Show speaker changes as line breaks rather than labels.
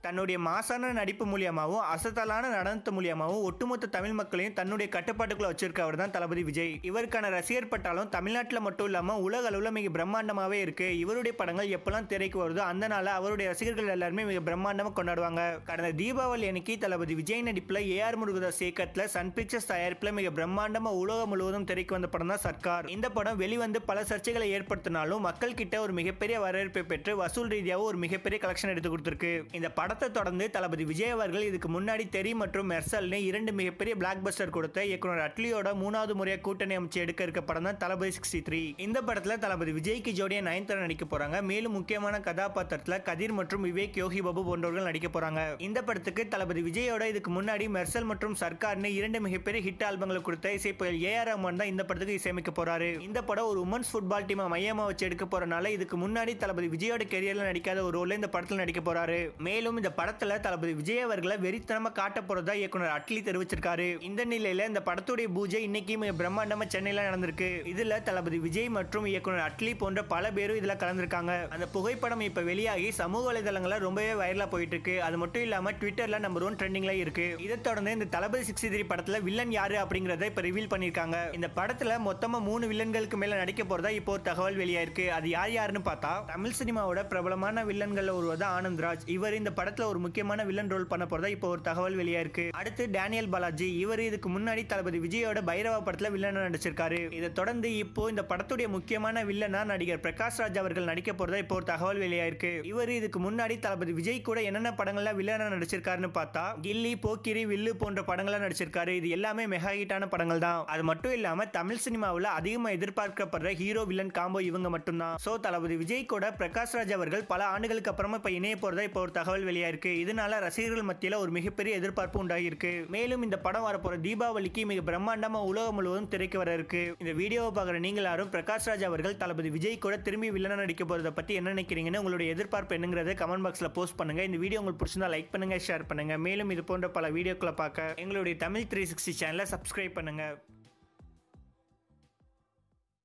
தன்னுடைய மாசான நடிப்பு மூலியமாகவும் அசத்தலான நடனத்து மூலியமாகவும் ஒட்டுமொத்த தமிழ் மக்களையும் தன்னுடைய கட்டுப்பாட்டுக்குள்ள வச்சிருக்கவர் தான் தளபதி விஜய். இவருக்கான ரசிகர் பட்டாலும் தமிழ்நாட்டில் மட்டும் இல்லாமல் உலக அளவில் மிக பிரம்மாண்டமாகவே இருக்கு. இவருடைய படங்கள் எப்பெல்லாம் திரைக்கு வருதோ அந்த நாள் அவருடைய ரசிகர்கள் எல்லாருமே மிக பிரம்மாண்டமாக கொண்டாடுவாங்க. கடந்த தீபாவளி அன்னைக்கு தளபதி விஜய் நடிப்பில் ஏஆர் முருகதாஸ் இயக்கத்தில் சன் பிக்சர்ஸ் தயாரிப்பில் மிக பிரம்மாண்டமாக உலகம் முழுவதும் திரைக்கு வந்த படம் தான் சர்க்கார். இந்த படம் வெளிவந்து பல சர்ச்சைகளை ஏற்படுத்தினாலும் மக்கள் கிட்ட ஒரு மிகப்பெரிய வரவேற்பை பெற்று வசூல் ரீதியாக ஒரு மிகப்பெரிய கலெக்ஷன் எடுத்து கொடுத்திருக்கு. இந்த படத்தை தொடர்ந்து தளபதி விஜய் அவர்கள் இதுக்கு முன்னாடி தெரி மற்றும் மெர்சல்னு 2 மிகப்பெரிய பிளாக் பஸ்டர் கொடுத்த இயக்குனர் அட்லியோட 3வது முறையாக கூட்டணி அமைச்சு எடுக்க இருக்க படம் தான் தளபதி 63. இந்த படத்தில் தளபதி விஜய்க்கு ஜோடியா நயன்தாரா நடிக்க போறாங்க. மேலும் முக்கியமான கதாபாத்திரத்தில் கதிர் மற்றும் விவேக் யோகி பாபு போன்றவர்கள் நடிக்க போறாங்க. இந்த படத்துக்கு தளபதி விஜயோட இதுக்கு முன்னாடி மெர்சல் மற்றும் சர்க்கார்னு 2 மிகப்பெரிய ஹிட் ஆல்பங்களை கொடுத்த இசைப்புயல் ஏஆர் ரஹ்மான் தான் இந்த படத்துக்கு இசையமைக்க போறாரு. இந்த படம் ஒரு உமன்ஸ் ஃபுட்பால் டீமை மையமா வச்சு எடுக்க போறனால இதுக்கு முன்னாடி தளபதி விஜயோட கெரியர்ல நடிக்காத ஒரு ரோல் இந்த படத்தில் நடிக்க போறாரு. மேலும் இந்த படத்துல தளபதி விஜய் அவர்களை வெறித்தனமா காட்ட போறதா இயக்குனர் அட்லி தெரிவிச்சிருக்காரு. இந்த நிலையில இந்த படத்துடைய பூஜை இன்னைக்கு பிரம்மாண்டமா சென்னையில நடந்திருக்கு. இதுல தளபதி விஜய் மற்றும் இயக்குனர் அட்லி போன்ற பல பேரும் இதுல கலந்துருக்காங்க. அந்த புகைப்படம் இப்ப வெளியாகி சமூக வலைதளங்கள்ல ரொம்பவே வைரலா போயிட்டு இருக்கு. அது மட்டும் இல்லாம ட்விட்டர்ல நம்பர் 1 ட்ரெண்டிங்ல இருக்கு. இதை தொடர்ந்து இந்த தளபதி 63 படத்துல வில்லன் யாரு அப்படிங்கறத இப்ப ரிவீல் பண்ணிருக்காங்க. இந்த படத்துல மொத்தமா 3 வில்லன்களுக்கு மேல நடிக்க போறதா இப்போ ஒரு தகவல் வெளியாயிருக்கு. அது யாருன்னு பார்த்தா தமிழ் சினிமாவோட பிரபலமான வில்லன்கள் ஒருவர் ஆனந்த்ராஜ். இவர் இந்த படத்துல ஒரு முக்கியமான வில்லன் ரோல் பண்ண போறதா இப்போ ஒரு தகவல் வெளியாயிருக்கு. அடுத்து டேனியல் பாலாஜி. இவர் இதுக்கு முன்னாடி தளபதி விஜயோட பைரவா படத்துல வில்லனா நடிச்சிருக்காரு. இதை தொடர்ந்து இப்போ இந்த படத்துடைய முக்கியமான வில்லனா நடிகர் பிரகாஷ் ராஜ் அவர்கள் நடிக்க போறதா இப்போ ஒரு தகவல் வெளியாயிருக்கு. இவர் இதுக்கு முன்னாடி தளபதி விஜய் கூட என்னென்ன படங்கள்ல வில்லனா நடிச்சிருக்காருன்னு பார்த்தா கில்லி, போக்கிரி, வில்லு போன்ற படங்கள்ல நடிச்சிருக்காரு. இது எல்லாமே மெகா ஹிட்டான படங்கள் தான். அது மட்டும் இல்லாம தமிழ் சினிமாவில் அதிகமா எதிர்பார்க்கப்படுற ஹீரோ வில்லன் காம்போ இவங்க மட்டும்தான். சோ தளபதி விஜய் கூட பிரகாஷ் ராஜ் அவர்கள் பல ஆண்டுகளுக்கு அப்புறமா இப்ப இணைய போறதா இப்போ ஒரு தகவல் வெளியாயிருக்கு. இதனால ரசிகர்கள் மத்தியில ஒரு மிகப்பெரிய எதிர்பார்ப்பு உண்டாகிருக்கு. மேலும் இந்த படம் வரப்போற தீபாவளிக்கு மிக பிரம்மாண்டமா உலகம் முழுவதும் திரைக்கு வர இருக்கு. இந்த வீடியோவை பார்க்குற நீங்க எல்லாரும் பிரகாஷ் ராஜ் அவர்கள் தளபதி விஜய் கூட திரும்பி வில்லனா நடிக்க போறதை பத்தி என்ன நினைக்கிறீங்கன்னு உங்களுடைய எதிர்பார்ப்பு என்னங்கிறத கமெண்ட் பாக்ஸ்ல போஸ்ட் பண்ணுங்க. இந்த வீடியோ உங்களுக்கு பிடிச்சிருந்தா லைக் பண்ணுங்க, ஷேர் பண்ணுங்க. மேலும் இது போன்ற பல வீடியோக்களை பார்க்க எங்களுடைய தமிழ் 360 சேனலை சப்ஸ்கிரைப் பண்ணுங்க.